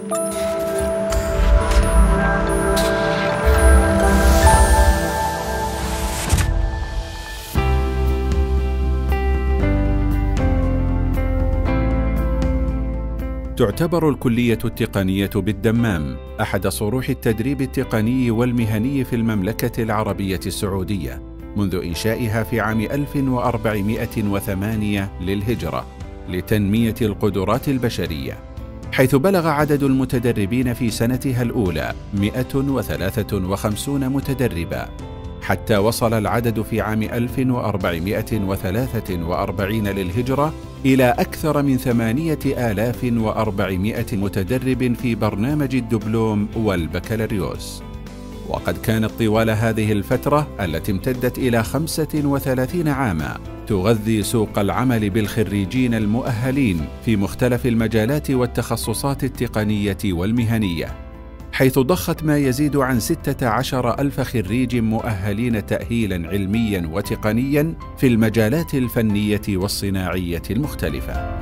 تعتبر الكلية التقنية بالدمام أحد صروح التدريب التقني والمهني في المملكة العربية السعودية منذ إنشائها في عام 1408 للهجرة لتنمية القدرات البشرية، حيث بلغ عدد المتدربين في سنتها الأولى 153 متدربا، حتى وصل العدد في عام 1443 للهجرة إلى أكثر من 8400 متدرب في برنامج الدبلوم والبكالوريوس. وقد كانت طوال هذه الفترة التي امتدت إلى 35 عاما تغذي سوق العمل بالخريجين المؤهلين في مختلف المجالات والتخصصات التقنية والمهنية، حيث ضخت ما يزيد عن 16,000 خريج مؤهلين تأهيلاً علمياً وتقنياً في المجالات الفنية والصناعية المختلفة.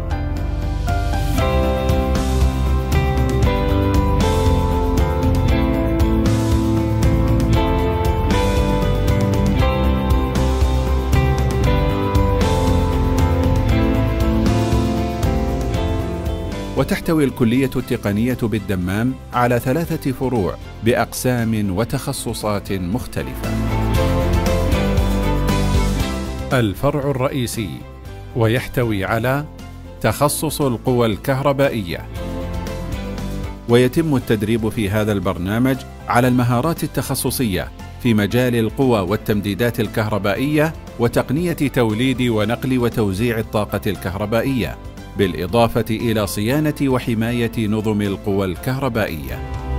وتحتوي الكلية التقنية بالدمام على 3 فروع بأقسام وتخصصات مختلفة. الفرع الرئيسي، ويحتوي على تخصص القوى الكهربائية، ويتم التدريب في هذا البرنامج على المهارات التخصصية في مجال القوى والتمديدات الكهربائية وتقنية توليد ونقل وتوزيع الطاقة الكهربائية، بالإضافة إلى صيانة وحماية نظم القوى الكهربائية.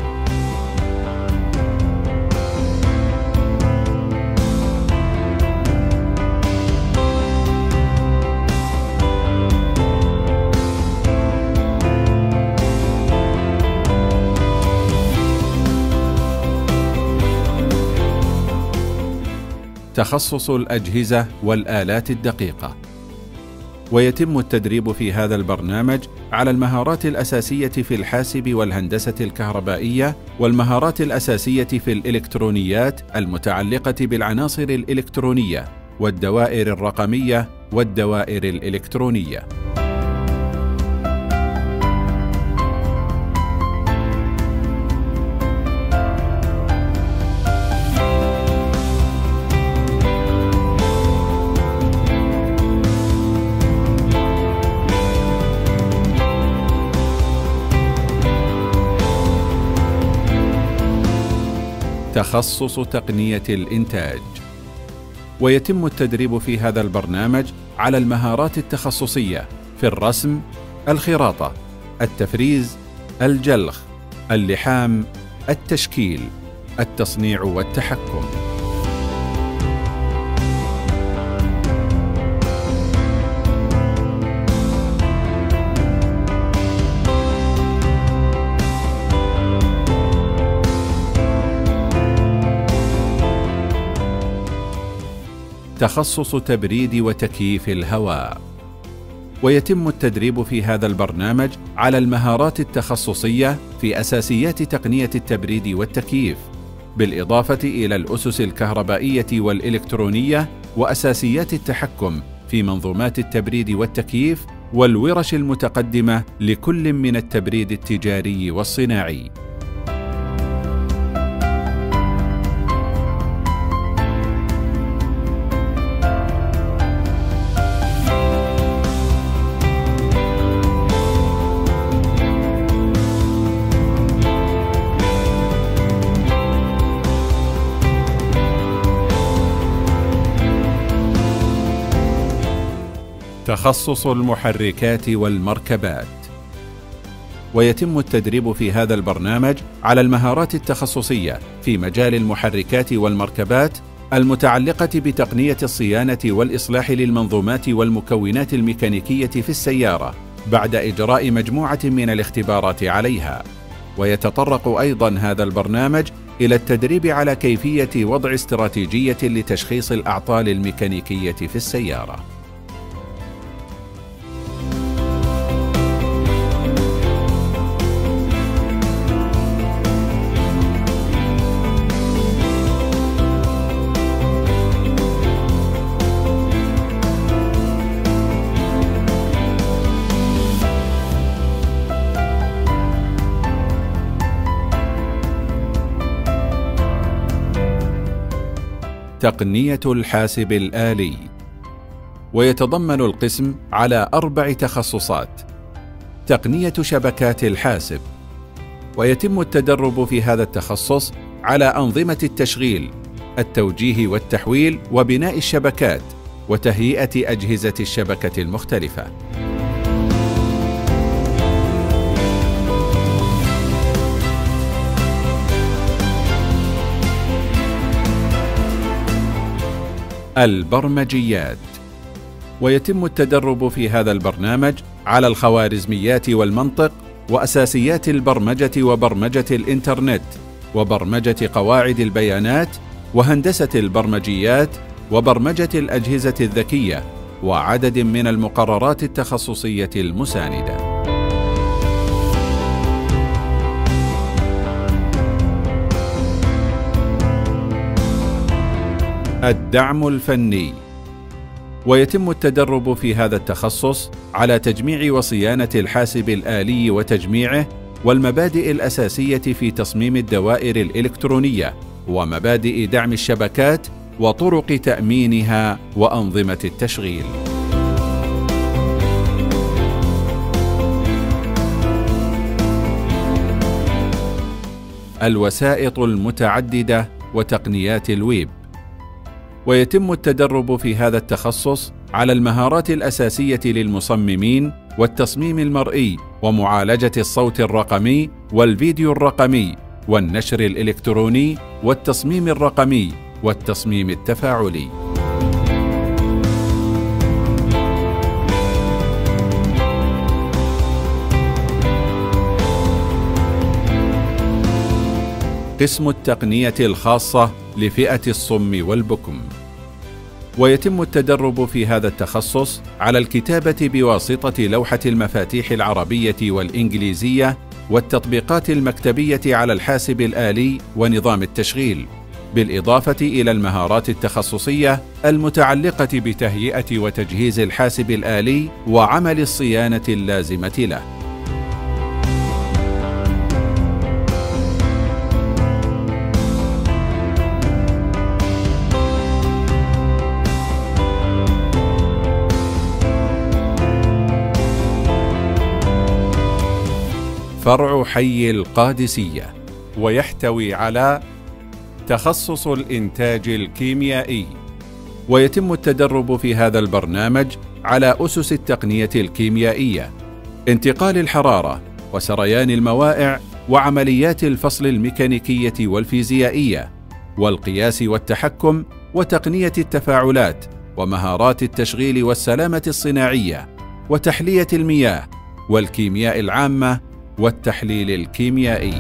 تخصص الأجهزة والآلات الدقيقة، ويتم التدريب في هذا البرنامج على المهارات الأساسية في الحاسب والهندسة الكهربائية والمهارات الأساسية في الإلكترونيات المتعلقة بالعناصر الإلكترونية والدوائر الرقمية والدوائر الإلكترونية. تخصص تقنية الإنتاج، ويتم التدريب في هذا البرنامج على المهارات التخصصية في الرسم، الخراطة، التفريز، الجلخ، اللحام، التشكيل، التصنيع والتحكم. تخصص تبريد وتكييف الهواء، ويتم التدريب في هذا البرنامج على المهارات التخصصية في أساسيات تقنية التبريد والتكييف، بالإضافة إلى الأسس الكهربائية والإلكترونية وأساسيات التحكم في منظومات التبريد والتكييف والورش المتقدمة لكل من التبريد التجاري والصناعي. تخصص المحركات والمركبات، ويتم التدريب في هذا البرنامج على المهارات التخصصية في مجال المحركات والمركبات المتعلقة بتقنية الصيانة والإصلاح للمنظومات والمكونات الميكانيكية في السيارة بعد إجراء مجموعة من الاختبارات عليها. ويتطرق أيضا هذا البرنامج إلى التدريب على كيفية وضع استراتيجية لتشخيص الأعطال الميكانيكية في السيارة. تقنية الحاسب الآلي. ويتضمن القسم على 4 تخصصات: تقنية شبكات الحاسب، ويتم التدرب في هذا التخصص على أنظمة التشغيل، التوجيه والتحويل وبناء الشبكات وتهيئة أجهزة الشبكة المختلفة. البرمجيات، ويتم التدرب في هذا البرنامج على الخوارزميات والمنطق وأساسيات البرمجة وبرمجة الإنترنت وبرمجة قواعد البيانات وهندسة البرمجيات وبرمجة الأجهزة الذكية وعدد من المقررات التخصصية المساندة. الدعم الفني، ويتم التدرب في هذا التخصص على تجميع وصيانة الحاسب الآلي وتجميعه والمبادئ الأساسية في تصميم الدوائر الإلكترونية ومبادئ دعم الشبكات وطرق تأمينها وأنظمة التشغيل. الوسائط المتعددة وتقنيات الويب، ويتم التدرب في هذا التخصص على المهارات الأساسية للمصممين والتصميم المرئي ومعالجة الصوت الرقمي والفيديو الرقمي والنشر الإلكتروني والتصميم الرقمي والتصميم التفاعلي. قسم التقنية الخاصة لفئة الصم والبكم، ويتم التدرب في هذا التخصص على الكتابة بواسطة لوحة المفاتيح العربية والإنجليزية والتطبيقات المكتبية على الحاسب الآلي ونظام التشغيل، بالإضافة إلى المهارات التخصصية المتعلقة بتهيئة وتجهيز الحاسب الآلي وعمل الصيانة اللازمة له. فرع حي القادسية، ويحتوي على تخصص الإنتاج الكيميائي، ويتم التدرب في هذا البرنامج على أسس التقنية الكيميائية، انتقال الحرارة وسريان الموائع وعمليات الفصل الميكانيكية والفيزيائية والقياس والتحكم وتقنية التفاعلات ومهارات التشغيل والسلامة الصناعية وتحلية المياه والكيمياء العامة والتحليل الكيميائي.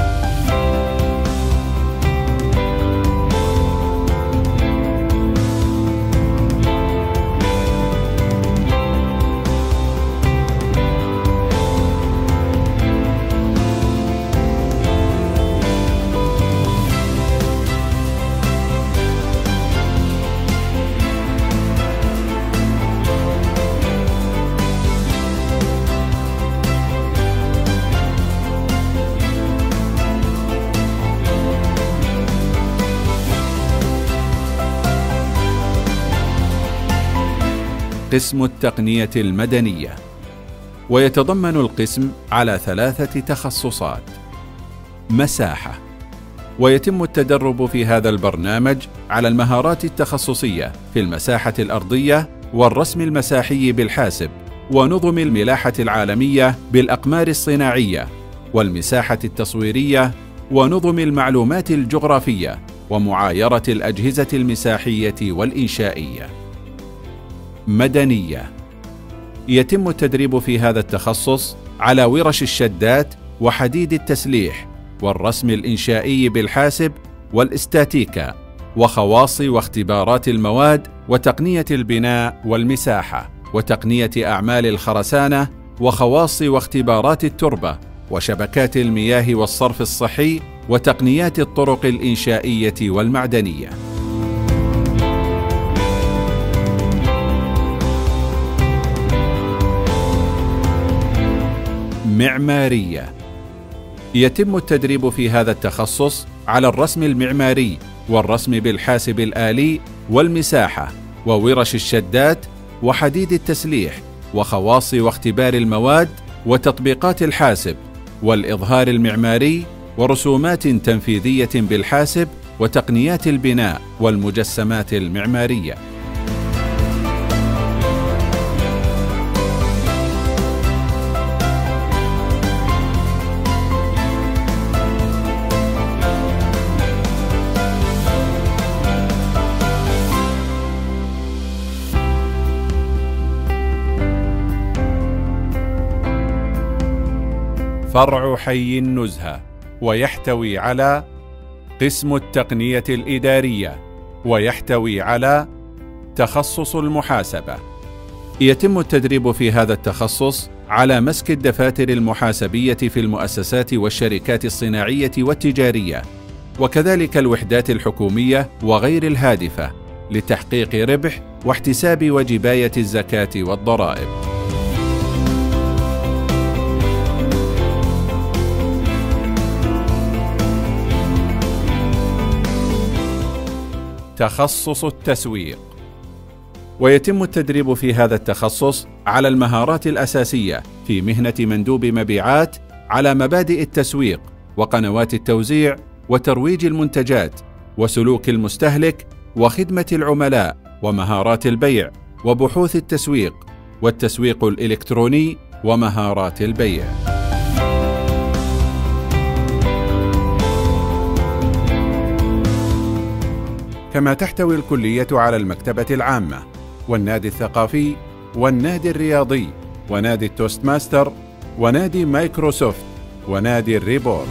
قسم التقنية المدنية، ويتضمن القسم على 3 تخصصات: مساحة، ويتم التدرب في هذا البرنامج على المهارات التخصصية في المساحة الأرضية والرسم المساحي بالحاسب ونظم الملاحة العالمية بالأقمار الصناعية والمساحة التصويرية ونظم المعلومات الجغرافية ومعايرة الأجهزة المساحية والإنشائية. مدنية، يتم التدريب في هذا التخصص على ورش الشدات وحديد التسليح والرسم الإنشائي بالحاسب والاستاتيكا وخواص واختبارات المواد وتقنية البناء والمساحة وتقنية أعمال الخرسانة وخواص واختبارات التربة وشبكات المياه والصرف الصحي وتقنيات الطرق الإنشائية والمعدنية. معمارية، يتم التدريب في هذا التخصص على الرسم المعماري والرسم بالحاسب الآلي والمساحة وورش الشدات وحديد التسليح وخواص واختبار المواد وتطبيقات الحاسب والإظهار المعماري ورسومات تنفيذية بالحاسب وتقنيات البناء والمجسمات المعمارية. فرع حي النزهة، ويحتوي على قسم التقنية الإدارية، ويحتوي على تخصص المحاسبة. يتم التدريب في هذا التخصص على مسك الدفاتر المحاسبية في المؤسسات والشركات الصناعية والتجارية، وكذلك الوحدات الحكومية وغير الهادفة لتحقيق ربح واحتساب وجباية الزكاة والضرائب. تخصص التسويق، ويتم التدريب في هذا التخصص على المهارات الأساسية في مهنة مندوب مبيعات على مبادئ التسويق وقنوات التوزيع وترويج المنتجات وسلوك المستهلك وخدمة العملاء ومهارات البيع وبحوث التسويق والتسويق الإلكتروني ومهارات البيع. كما تحتوي الكلية على المكتبة العامة والنادي الثقافي والنادي الرياضي ونادي التوست ماستر ونادي مايكروسوفت ونادي الريبورد.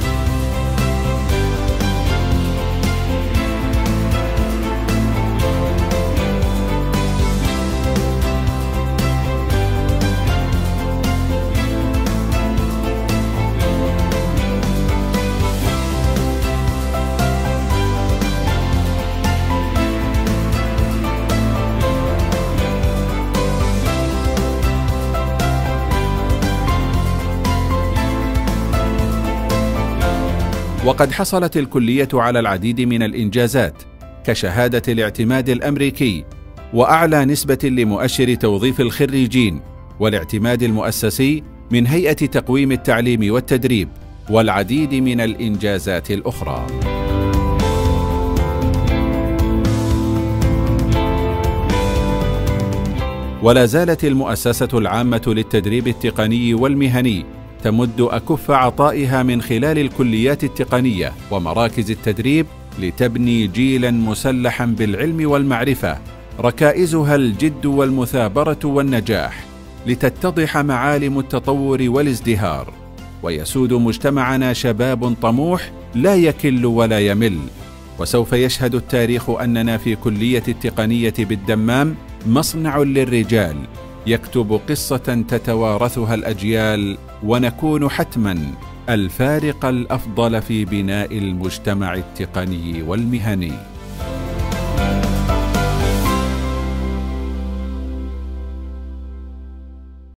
وقد حصلت الكلية على العديد من الإنجازات كشهادة الاعتماد الأمريكي وأعلى نسبة لمؤشر توظيف الخريجين والاعتماد المؤسسي من هيئة تقويم التعليم والتدريب والعديد من الإنجازات الأخرى. ولا زالت المؤسسة العامة للتدريب التقني والمهني تمد أكف عطائها من خلال الكليات التقنية ومراكز التدريب لتبني جيلا مسلحا بالعلم والمعرفة، ركائزها الجد والمثابرة والنجاح، لتتضح معالم التطور والازدهار، ويسود مجتمعنا شباب طموح لا يكل ولا يمل. وسوف يشهد التاريخ أننا في كلية التقنية بالدمام مصنع للرجال يكتب قصة تتوارثها الأجيال، ونكون حتما الفارق الأفضل في بناء المجتمع التقني والمهني.